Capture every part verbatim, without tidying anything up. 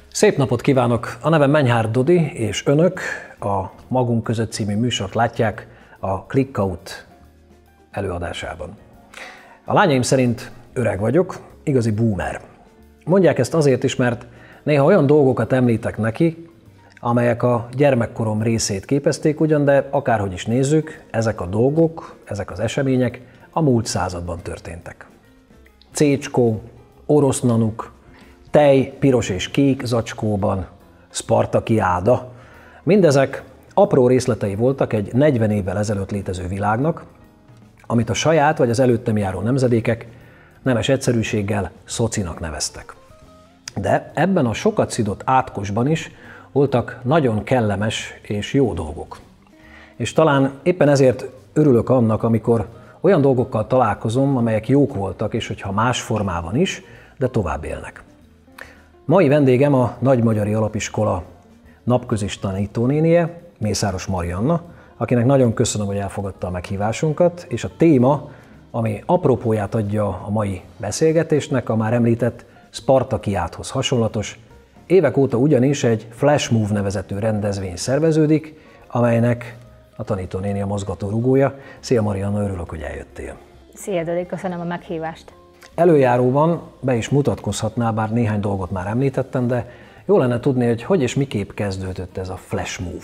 Szép napot kívánok! A nevem Menyhárd Dodi, és önök a Magunk között című műsort látják a Clickout előadásában. A lányaim szerint öreg vagyok, igazi boomer. Mondják ezt azért is, mert néha olyan dolgokat említek neki, amelyek a gyermekkorom részét képezték ugyan, de akárhogy is nézzük, ezek a dolgok, ezek az események a múlt században történtek. Cécskó, orosz nanuk, tej piros és kék zacskóban, Spartakiáda. Mindezek apró részletei voltak egy negyven évvel ezelőtt létező világnak, amit a saját vagy az előttem járó nemzedékek nemes egyszerűséggel szocinak neveztek. De ebben a sokat szidott átkosban is voltak nagyon kellemes és jó dolgok. És talán éppen ezért örülök annak, amikor olyan dolgokkal találkozom, amelyek jók voltak, és hogyha más formában is, de tovább élnek. Mai vendégem a Nagymagyari Alapiskola napközis tanítónénie, Mészáros Marianna, akinek nagyon köszönöm, hogy elfogadta a meghívásunkat, és a téma, ami apropóját adja a mai beszélgetésnek, a már említett Spartakiádhoz hasonlatos. Évek óta ugyanis egy Flash Move nevezetű rendezvény szerveződik, amelynek a tanítónéni a mozgatórugója. Szia Marianna, örülök, hogy eljöttél. Szia Dodi, köszönöm a meghívást. Előjáróban be is mutatkozhatnál, bár néhány dolgot már említettem, de jó lenne tudni, hogy hogy és miképp kezdődött ez a Flash Move.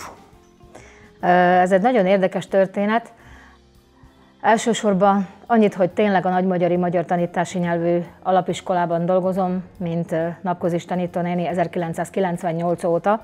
Ez egy nagyon érdekes történet. Elsősorban annyit, hogy tényleg a Nagymagyari Magyar Tanítási Nyelvű Alapiskolában dolgozom, mint napközis tanítónéni ezerkilencszázkilencvennyolc óta,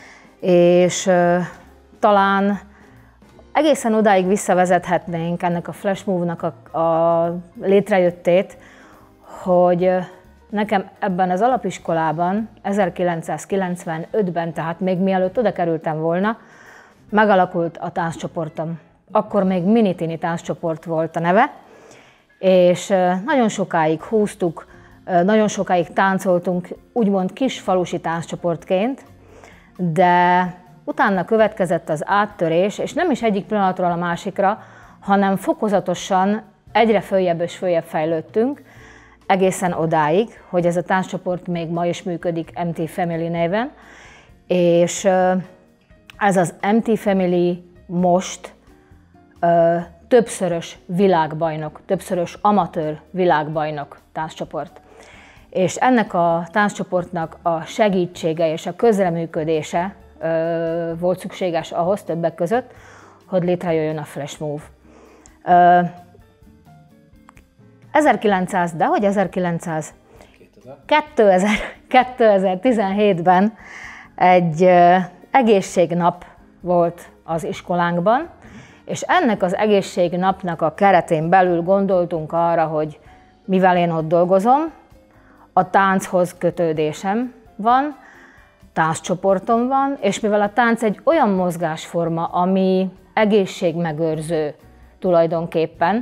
és talán egészen odáig visszavezethetnénk ennek a Flash Move-nak a, a létrejöttét, hogy nekem ebben az alapiskolában ezerkilencszázkilencvenötben, tehát még mielőtt oda kerültem volna, megalakult a tánccsoportom. Akkor még Minitini tánccsoport volt a neve, és nagyon sokáig húztuk, nagyon sokáig táncoltunk, úgymond kis falusi tánccsoportként, de utána következett az áttörés, és nem is egyik pillanatról a másikra, hanem fokozatosan egyre följebb és följebb fejlődtünk, egészen odáig, hogy ez a tánccsoport még ma is működik em té Family néven, és ez az em té Family most ö, többszörös világbajnok, többszörös amatőr világbajnok tánccsoport. És ennek a tánccsoportnak a segítsége és a közreműködése ö, volt szükséges ahhoz többek között, hogy létrejöjjön a Flash Move. Ö, ezerkilencszáz, de hogy ezerkilencszáz? kétezer. kétezer-tizenhétben egy ö, egészségnap volt az iskolánkban, és ennek az egészségnapnak a keretén belül gondoltunk arra, hogy mivel én ott dolgozom, a tánchoz kötődésem van, tánccsoportom van, és mivel a tánc egy olyan mozgásforma, ami egészségmegőrző tulajdonképpen,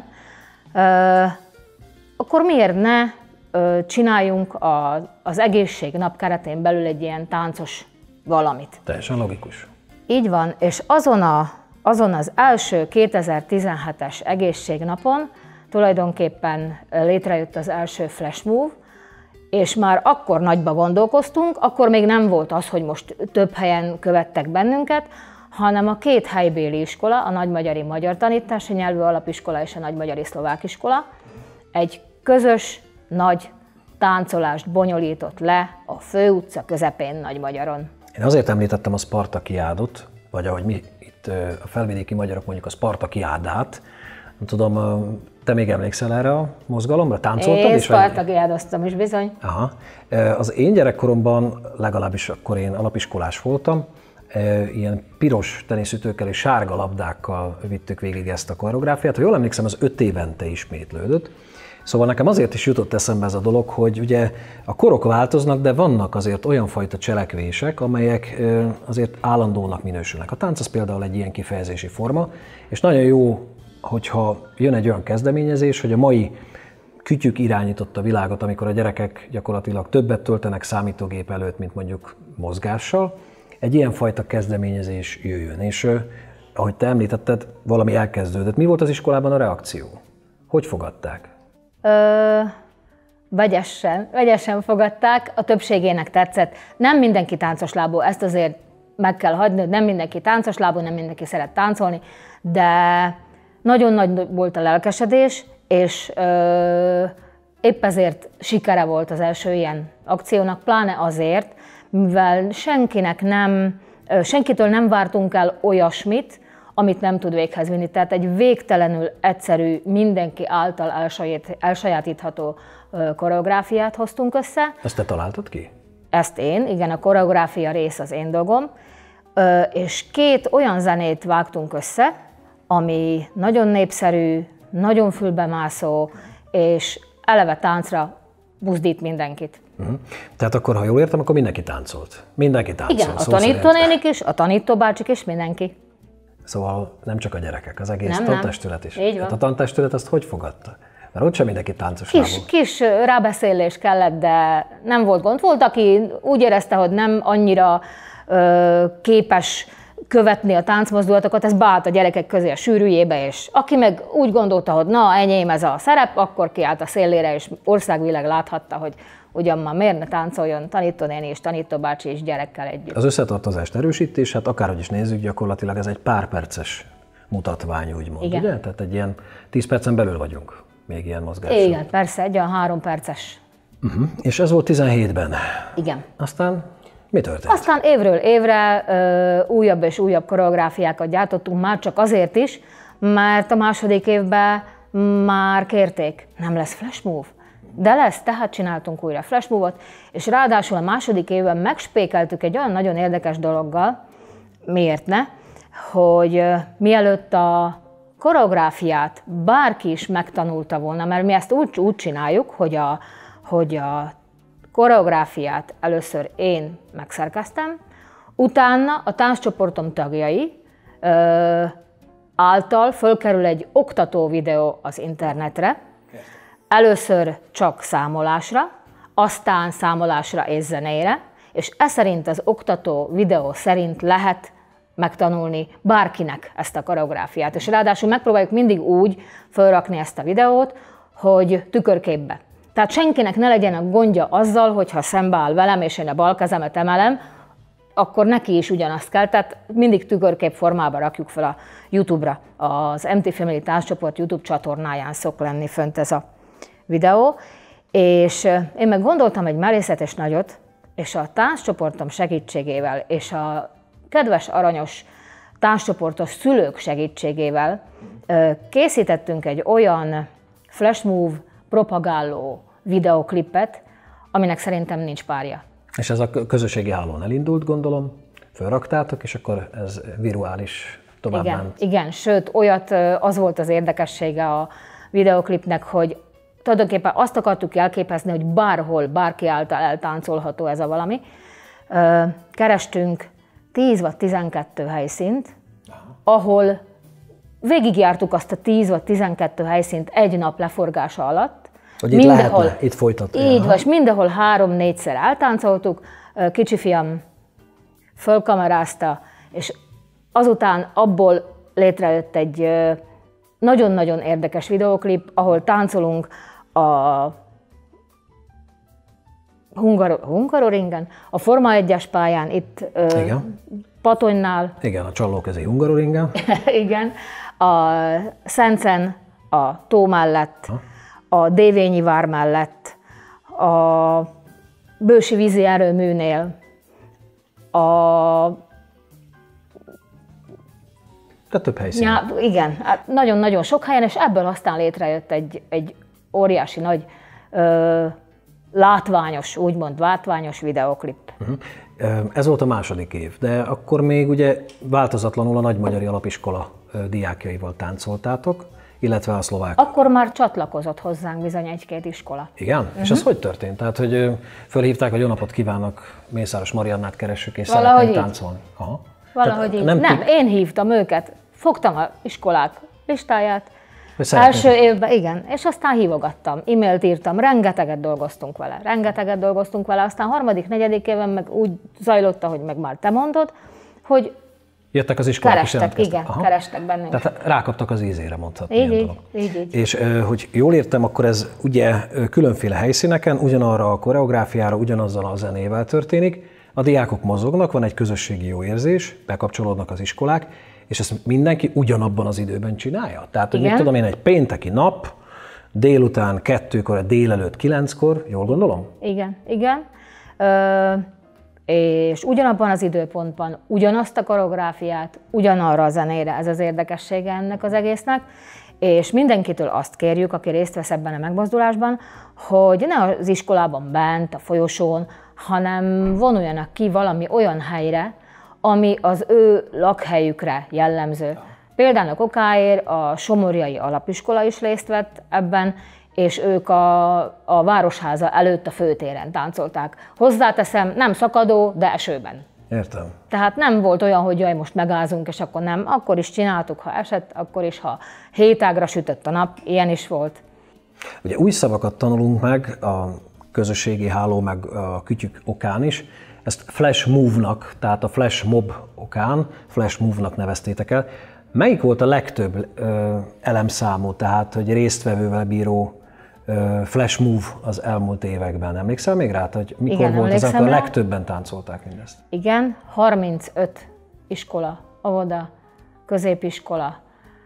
akkor miért ne csináljunk az egészségnap keretén belül egy ilyen táncos valamit. Teljesen logikus. Így van, és azon, a, azon az első kétezer-tizenhetes egészségnapon tulajdonképpen létrejött az első Flash Move, és már akkor nagyba gondolkoztunk, akkor még nem volt az, hogy most több helyen követtek bennünket, hanem a két helybéli iskola, a Nagymagyari Magyar Tanítási Nyelvű Alapiskola és a Nagymagyari Szlovák Iskola egy közös, nagy táncolást bonyolított le a főutca közepén Nagymagyaron. Én azért említettem a Spartakiádot, vagy ahogy mi itt a felvidéki magyarok mondjuk a Spartakiádát. Nem tudom, te még emlékszel erre a mozgalomra? Táncoltad is? Én Spartakiádoztam is bizony. Aha. Az én gyerekkoromban, legalábbis akkor én alapiskolás voltam, ilyen piros teniszütőkkel és sárga labdákkal vittük végig ezt a koreográfiát. Ha jól emlékszem, az öt évente ismétlődött. Szóval nekem azért is jutott eszembe ez a dolog, hogy ugye a korok változnak, de vannak azért olyan fajta cselekvések, amelyek azért állandónak minősülnek. A tánc az például egy ilyen kifejezési forma, és nagyon jó, hogyha jön egy olyan kezdeményezés, hogy a mai kütyük irányította világot, amikor a gyerekek gyakorlatilag többet töltenek számítógép előtt, mint mondjuk mozgással, egy ilyen fajta kezdeményezés jöjjön. És ahogy te említetted, valami elkezdődött. Mi volt az iskolában a reakció? Hogy fogadták? Ö, vegyesen, vegyesen fogadták, a többségének tetszett. Nem mindenki táncos lábú, ezt azért meg kell hagyni, nem mindenki táncos lábú, nem mindenki szeret táncolni, de nagyon nagy volt a lelkesedés, és ö, épp ezért sikere volt az első ilyen akciónak, pláne azért, mivel senkinek nem, senkitől nem vártunk el olyasmit, amit nem tud véghez vinni. Tehát egy végtelenül egyszerű, mindenki által elsaját, elsajátítható koreográfiát hoztunk össze. Ezt te találtad ki? Ezt én, igen, a koreográfia rész az én dolgom. És két olyan zenét vágtunk össze, ami nagyon népszerű, nagyon fülbemászó, és eleve táncra buzdít mindenkit. Uh-huh. Tehát akkor, ha jól értem, akkor mindenki táncolt. Mindenki táncol. Igen, a tanítónénik is, a tanítóbácsik is, mindenki. Szóval nem csak a gyerekek, az egész nem, tantestület is. Így van. Hát a tantestület azt hogy fogadta? Mert ott sem mindenki táncos Kis, lábú. kis rábeszélés kellett, de nem volt gond. Volt, aki úgy érezte, hogy nem annyira ö, képes követni a táncmozdulatokat, ez beállt a gyerekek közé a sűrűjébe, és aki meg úgy gondolta, hogy na, enyém ez a szerep, akkor kiállt a szélére, és országvilág láthatta, hogy ugyan már miért ne táncoljon tanítónéni és tanítóbácsi és gyerekkel együtt. Az összetartozást erősíti, és hát akárhogy is nézzük, gyakorlatilag ez egy pár perces mutatvány, úgymond, igen. Ugye? Tehát egy ilyen tíz percen belül vagyunk, még ilyen mozgással. Igen, persze, egy olyan három perces. Uh-huh. És ez volt tizenhétben. Igen. Aztán mi történt? Aztán évről évre ö, újabb és újabb koreográfiákat gyártottunk, már csak azért is, mert a második évben már kérték, nem lesz flash move. De lesz, tehát csináltunk újra flash move-ot, és ráadásul a második évben megspékeltük egy olyan nagyon érdekes dologgal, miért ne, hogy mielőtt a koreográfiát bárki is megtanulta volna, mert mi ezt úgy, úgy csináljuk, hogy a, hogy a koreográfiát először én megszerkeztem, utána a tánccsoportom tagjai ö, által fölkerül egy oktató videó az internetre, először csak számolásra, aztán számolásra és zenére, és ez szerint az oktató videó szerint lehet megtanulni bárkinek ezt a koreográfiát. És ráadásul megpróbáljuk mindig úgy felrakni ezt a videót, hogy tükörképbe. Tehát senkinek ne legyen a gondja azzal, hogyha szembeáll velem, és én a bal kezemet emelem, akkor neki is ugyanazt kell. Tehát mindig tükörkép formában rakjuk fel a YouTube-ra. Az em té Family Tánccsoport YouTube csatornáján szok lenni fönt ez a videó. És én meg gondoltam egy merészetes nagyot, és a tánccsoportom segítségével, és a kedves, aranyos tánccsoportos szülők segítségével készítettünk egy olyan flash move propagáló videoklipet, aminek szerintem nincs párja. És ez a közösségi hálón elindult, gondolom, fölraktátok, és akkor ez viruális tovább igen, ment. Igen, sőt, olyat az volt az érdekessége a videoklipnek, hogy tulajdonképpen azt akartuk jelképezni, hogy bárhol, bárki által eltáncolható ez a valami. Kerestünk tíz vagy tizenkettő helyszínt, ahol végigjártuk azt a tíz vagy tizenkettő helyszínt egy nap leforgása alatt. Hogy itt mindenhol, lehetne, itt folytatni. Így van, és mindenhol három-négyszer eltáncoltuk, kicsi fiam fölkamerázta, és azután abból létrejött egy nagyon-nagyon érdekes videóklip, ahol táncolunk a Hungar- Hungaroringen, a Forma egyes pályán, itt igen. Patonynál. Igen, a Csallókezi Hungaroringen. Igen, a Szencen, a tó mellett, ha. A Dévényi vár mellett, a Bősi vízi erőműnél, a... De több helyszínen. Ja, igen, nagyon-nagyon sok helyen, és ebből aztán létrejött egy, egy óriási nagy ö, látványos, úgymond látványos videóklip. Uh-huh. Ez volt a második év, de akkor még ugye változatlanul a Nagymagyari Alapiskola diákjaival táncoltátok, illetve a szlovák. Akkor már csatlakozott hozzánk bizony egy-két iskola. Igen? Uh-huh. És ez hogy történt? Tehát, hogy fölhívták, hogy jó napot kívánok, Mészáros Mariannát keressük, és valahogy szeretnénk így. táncolni. Aha. Valahogy így. Nem, nem, én hívtam őket, fogtam a iskolák listáját, első évben, igen, és aztán hívogattam, e-mailt írtam, rengeteget dolgoztunk vele, rengeteget dolgoztunk vele, aztán harmadik, negyedik éven meg úgy zajlott, ahogy meg már te mondod, hogy Jöttek az iskolák is kerestek, igen, Aha. kerestek bennünk. Tehát rákaptak az ízére, mondhatni. Így, így, így, így. És hogy jól értem, akkor ez ugye különféle helyszíneken, ugyanarra a koreográfiára, ugyanazzal a zenével történik. A diákok mozognak, van egy közösségi jó érzés, bekapcsolódnak az iskolák, és ezt mindenki ugyanabban az időben csinálja. Tehát, hogy mit tudom én, egy pénteki nap, délután kettőkor, délelőtt kilenckor, jól gondolom? Igen, igen. Ö, és ugyanabban az időpontban ugyanazt a koreográfiát, ugyanarra a zenére, ez az érdekessége ennek az egésznek, és mindenkitől azt kérjük, aki részt vesz ebben a megmozdulásban, hogy ne az iskolában bent, a folyosón, hanem vonuljanak ki valami olyan helyre, ami az ő lakhelyükre jellemző. Például a Kokáér, a Somorjai Alapiskola is részt vett ebben, és ők a, a Városháza előtt a főtéren táncolták. Hozzáteszem, nem szakadó, de esőben. Értem. Tehát nem volt olyan, hogy jaj, most megázunk, és akkor nem. Akkor is csináltuk, ha esett, akkor is, ha hétágra sütött a nap, ilyen is volt. Ugye új szavakat tanulunk meg a közösségi háló, meg a kütyük okán is. Ezt flash move-nak, tehát a flash mob okán, flash move-nak neveztétek el. Melyik volt a legtöbb ö, elemszámú, tehát hogy résztvevővel bíró ö, flash move az elmúlt években? Emlékszel még rá, hogy mikor Igen, volt az, amikor a rá. legtöbben táncolták mindezt? Igen, harmincöt iskola, óvoda, középiskola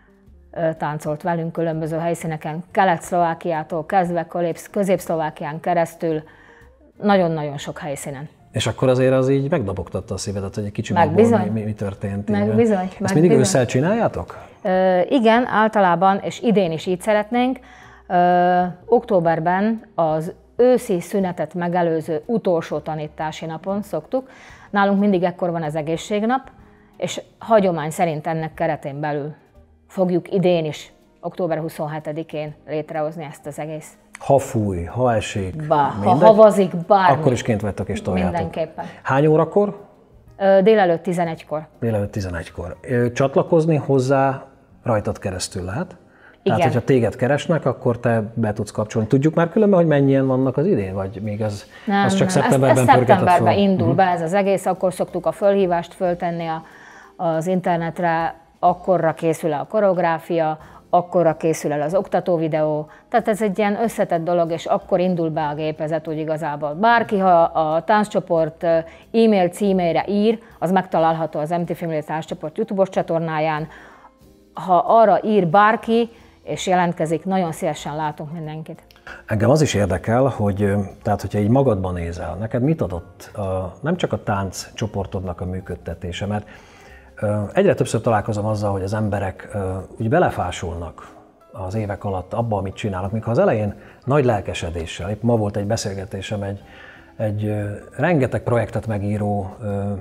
ö, táncolt velünk különböző helyszíneken, Kelet-Szlovákiától kezdve Közép-Szlovákián keresztül, nagyon-nagyon sok helyszínen. És akkor azért az így megdobogtatta a szívedet, hogy egy kicsi magból mi, mi, mi történt. Meg bizony. Ezt meg mindig bizony. ősszel csináljátok? Ö, igen, általában, és idén is így szeretnénk. Ö, októberben az őszi szünetet megelőző utolsó tanítási napon szoktuk. Nálunk mindig ekkor van az egészségnap, és hagyomány szerint ennek keretén belül fogjuk idén is, október huszonhetedikén létrehozni ezt az egész. Ha fúj, ha esik, Bá, ha havazik, bármi. Akkor is kint vettek és toljátok. Mindenképpen. Hány órakor? Ö, délelőtt tizenegykor. Délelőtt tizenegykor. Csatlakozni hozzá rajtad keresztül lehet? Tehát, Igen. hogyha téged keresnek, akkor te be tudsz kapcsolni. Tudjuk már különben, hogy mennyien vannak az idén? Vagy még ez, nem, az csak nem. szeptemberben ez, ez pörgetett szeptemberben fel? indul uh-huh. be ez az egész, akkor szoktuk a fölhívást föltenni a, az internetre, akkorra készül el a koreográfia, akkorra készül el az oktató videó, tehát ez egy ilyen összetett dolog, és akkor indul be a gépezet úgy igazából. Bárki, ha a tánccsoport e-mail címére ír, az megtalálható az em té Family Tánccsoport YouTube-os csatornáján. Ha arra ír bárki, és jelentkezik, nagyon szívesen látunk mindenkit. Engem az is érdekel, hogy tehát, hogyha így magadban nézel, neked mit adott a, nem csak a tánc csoportodnak a működtetése, mert egyre többször találkozom azzal, hogy az emberek úgy belefásulnak az évek alatt abba, amit csinálnak, míg ha az elején nagy lelkesedéssel, épp ma volt egy beszélgetésem egy, egy rengeteg projektet megíró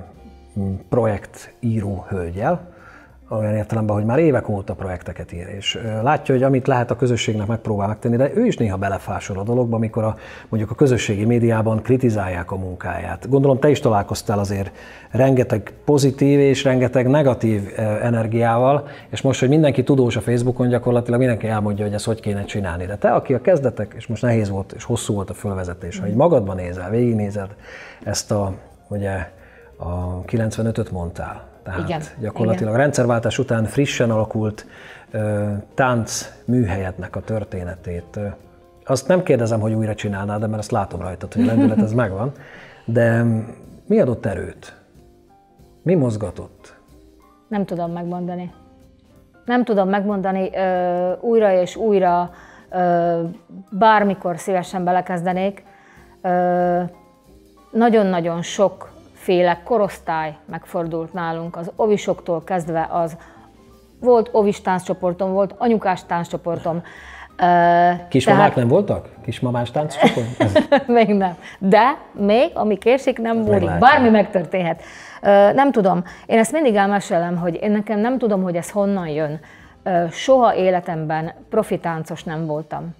projektíró hölgyel, olyan értelemben, hogy már évek óta projekteket ír, és látja, hogy amit lehet a közösségnek megpróbál megtenni, de ő is néha belefásol a dologba, amikor a, mondjuk a közösségi médiában kritizálják a munkáját. Gondolom, te is találkoztál azért rengeteg pozitív és rengeteg negatív energiával, és most, hogy mindenki tudós a Facebookon, gyakorlatilag mindenki elmondja, hogy ezt hogy kéne csinálni. De te, aki a kezdetek, és most nehéz volt, és hosszú volt a fölvezetés, ha így magadban nézel, végignézed ezt a, ugye, a kilencvenötöt mondtál, tehát igen, gyakorlatilag igen. a rendszerváltás után frissen alakult uh, tánc műhelyednek a történetét. Uh, azt nem kérdezem, hogy újra csinálnád, de mert azt látom rajtad, hogy a lendület ez megvan. De mi adott erőt? Mi mozgatott? Nem tudom megmondani. Nem tudom megmondani, uh, újra és újra, uh, bármikor szívesen belekezdenék. Uh, nagyon-nagyon sok féle korosztály megfordult nálunk, az ovisoktól kezdve az volt ovis tánccsoportom, volt anyukás tánccsoportom. Kismamák Tehát... nem voltak? Kismamás tánccsoport? Még nem. De még, ami késik, nem múlik. Bármi megtörténhet. Nem tudom. Én ezt mindig elmesélem, hogy én nekem nem tudom, hogy ez honnan jön. Soha életemben profi táncos nem voltam.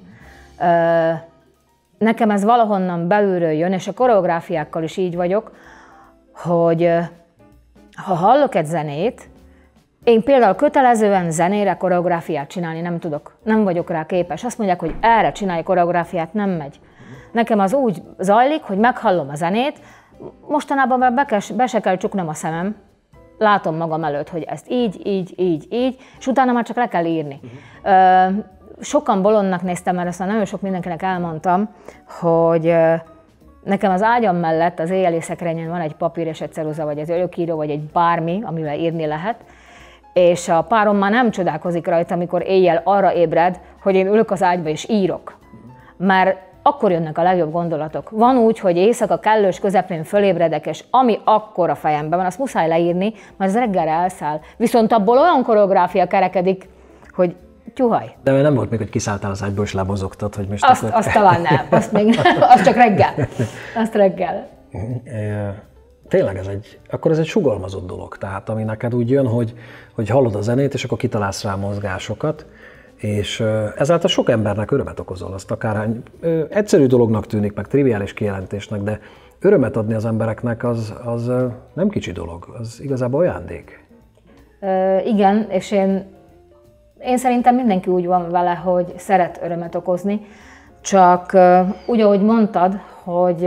Nekem ez valahonnan belülről jön, és a koreográfiákkal is így vagyok, hogy ha hallok egy zenét, én például kötelezően zenére koreográfiát csinálni nem tudok, nem vagyok rá képes. Azt mondják, hogy erre csinálj koreográfiát, nem megy. Nekem az úgy zajlik, hogy meghallom a zenét, mostanában már be, be se kell csuknom a szemem, látom magam előtt, hogy ezt így, így, így, így, és utána már csak le kell írni. Uh-huh. Sokan bolondnak néztem, mert ezt már nagyon sok mindenkinek elmondtam, hogy nekem az ágyam mellett az éjjeli szekrényen van egy papír és egy ceruza, vagy egy örökíró, vagy egy bármi, amivel írni lehet, és a párom már nem csodálkozik rajta, amikor éjjel arra ébred, hogy én ülök az ágyba és írok. Mert akkor jönnek a legjobb gondolatok. Van úgy, hogy éjszaka kellős közepén fölébredek, és ami akkor a fejemben van, azt muszáj leírni, mert az reggelre elszáll. Viszont abból olyan koreográfia kerekedik, hogy tyuhaj. De nem volt még, hogy kiszálltál az ágyból és lebozogtad, hogy most azt, akkor... azt talán nem, azt, még, azt csak reggel. Azt reggel. Tényleg ez egy, akkor ez egy sugalmazott dolog, tehát ami neked úgy jön, hogy, hogy hallod a zenét, és akkor kitalálsz rá mozgásokat, és ezáltal sok embernek örömet okozol, azt akárhány egyszerű dolognak tűnik, meg triviális kijelentésnek, de örömet adni az embereknek az, az nem kicsi dolog, az igazából ajándék. Ö, igen, és én, én szerintem mindenki úgy van vele, hogy szeret örömet okozni, csak úgy, ahogy mondtad, hogy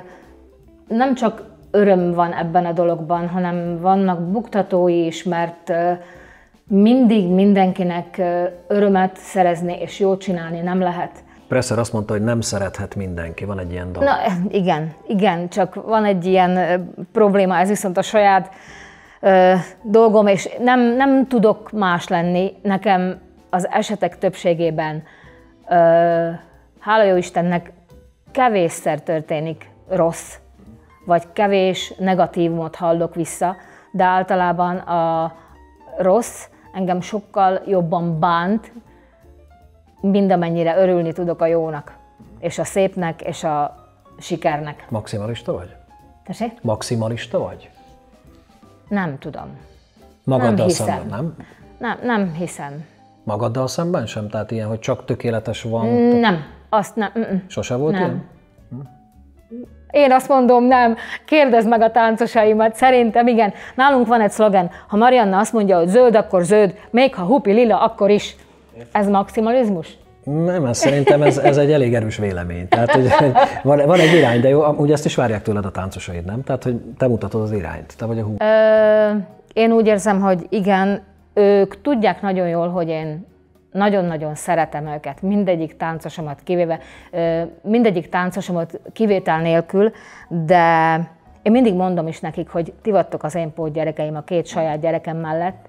nem csak öröm van ebben a dologban, hanem vannak buktatói is, mert mindig mindenkinek örömet szerezni és jót csinálni nem lehet. Presser azt mondta, hogy nem szerethet mindenki, van egy ilyen dolog. Na igen, igen, csak van egy ilyen probléma, ez viszont a saját ö, dolgom, és nem, nem tudok más lenni. Nekem az esetek többségében, ö, hála jó Istennek, kevésszer történik rossz, vagy kevés negatívumot hallok vissza, de általában a rossz engem sokkal jobban bánt, mind amennyire örülni tudok a jónak, és a szépnek, és a sikernek. Maximalista vagy? Tessék? Maximalista vagy? Nem tudom. Magaddal nem hiszem. szemben, nem? Nem, nem hiszem. Magaddal szemben sem? Tehát ilyen, hogy csak tökéletes van? Nem, azt nem. Mm-mm. Sose volt nem. ilyen? Én azt mondom, nem. Kérdezd meg a táncosaimat. Szerintem igen. Nálunk van egy szlogen. Ha Marianna azt mondja, hogy zöld, akkor zöld. Még ha hupi lila, akkor is. Ez maximalizmus? Nem, ez szerintem ez, ez egy elég erős vélemény. Tehát, hogy van, van egy irány, de jó, ugye ezt is várják tőled a táncosaid, nem? Tehát, hogy te mutatod az irányt. Te vagy a hú. Ö, én úgy érzem, hogy igen, ők tudják nagyon jól, hogy én nagyon-nagyon szeretem őket, mindegyik táncosomat kivéve, mindegyik táncosomat kivétel nélkül, de én mindig mondom is nekik, hogy ti vagytok az én pót gyerekeim, a két saját gyerekem mellett.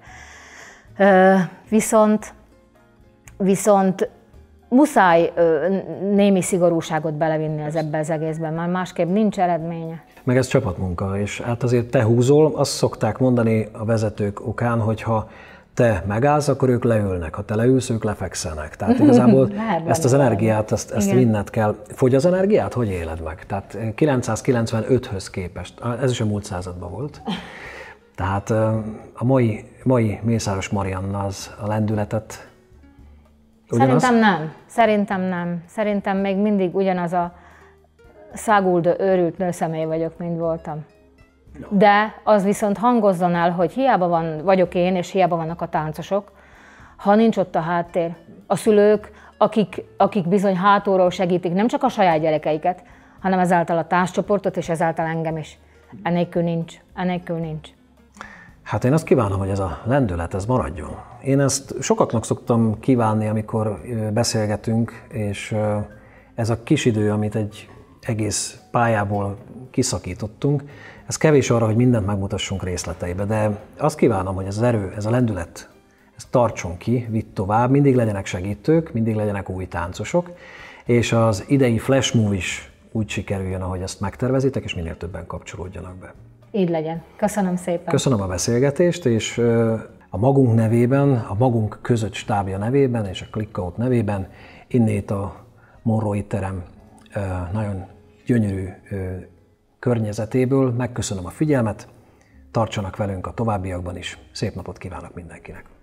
Viszont, viszont muszáj némi szigorúságot belevinni az ebbe az egészben, mert másképp nincs eredménye. Meg ez csapatmunka, és hát azért te húzol, azt szokták mondani a vezetők okán, hogyha te megállsz, akkor ők leülnek, ha te leülsz, ők lefekszenek. Tehát igazából ezt az energiát, ezt, ezt vinned kell. Fogy az energiát? Hogy éled meg? Tehát kilencszázkilencvenöthöz képest, ez is a múlt században volt. Tehát a mai, mai Mészáros Marianna az a lendületet ugyanaz? Szerintem nem. Szerintem nem. Szerintem még mindig ugyanaz a száguldó, őrült nőszemély vagyok, mint voltam. De az viszont hangozzon el, hogy hiába van, vagyok én, és hiába vannak a táncosok, ha nincs ott a háttér. A szülők, akik, akik bizony hátulról segítik nem csak a saját gyerekeiket, hanem ezáltal a társcsoportot, és ezáltal engem is. Enélkül nincs. Enélkül nincs. Hát én azt kívánom, hogy ez a lendület, ez maradjon. Én ezt sokaknak szoktam kívánni, amikor beszélgetünk, és ez a kis idő, amit egy egész pályából kiszakítottunk, ez kevés arra, hogy mindent megmutassunk részleteibe, de azt kívánom, hogy ez az erő, ez a lendület, ez tartson ki, vitt tovább, mindig legyenek segítők, mindig legyenek új táncosok, és az idei flash move is úgy sikerüljön, ahogy ezt megtervezitek, és minél többen kapcsolódjanak be. Így legyen. Köszönöm szépen. Köszönöm a beszélgetést, és a magunk nevében, a magunk között stábja nevében, és a Clickout nevében innét a Monrói terem nagyon gyönyörű környezetéből megköszönöm a figyelmet, tartsanak velünk a továbbiakban is. Szép napot kívánok mindenkinek!